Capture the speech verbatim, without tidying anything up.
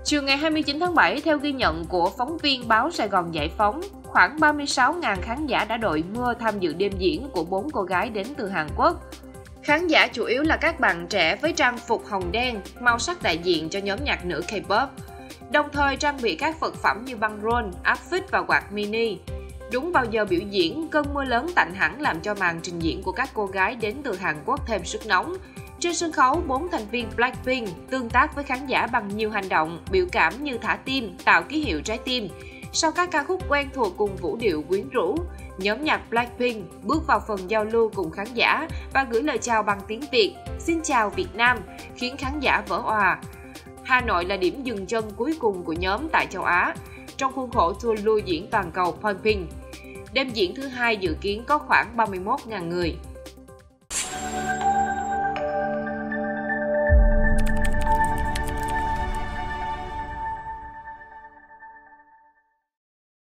Chiều ngày hai mươi chín tháng bảy, theo ghi nhận của phóng viên báo Sài Gòn Giải Phóng, khoảng ba mươi sáu nghìn khán giả đã đội mưa tham dự đêm diễn của bốn cô gái đến từ Hàn Quốc. Khán giả chủ yếu là các bạn trẻ với trang phục hồng đen, màu sắc đại diện cho nhóm nhạc nữ K-pop, đồng thời trang bị các vật phẩm như băng rôn, áp phích và quạt mini. Đúng vào giờ biểu diễn, cơn mưa lớn tạnh hẳn làm cho màn trình diễn của các cô gái đến từ Hàn Quốc thêm sức nóng. Trên sân khấu, bốn thành viên Blackpink tương tác với khán giả bằng nhiều hành động, biểu cảm như thả tim, tạo ký hiệu trái tim. Sau các ca khúc quen thuộc cùng vũ điệu quyến rũ, nhóm nhạc Blackpink bước vào phần giao lưu cùng khán giả và gửi lời chào bằng tiếng Việt, "Xin chào Việt Nam", khiến khán giả vỡ òa. Hà Nội là điểm dừng chân cuối cùng của nhóm tại châu Á, trong khuôn khổ tour lưu diễn toàn cầu Blackpink. Đêm diễn thứ hai dự kiến có khoảng ba mươi mốt nghìn người.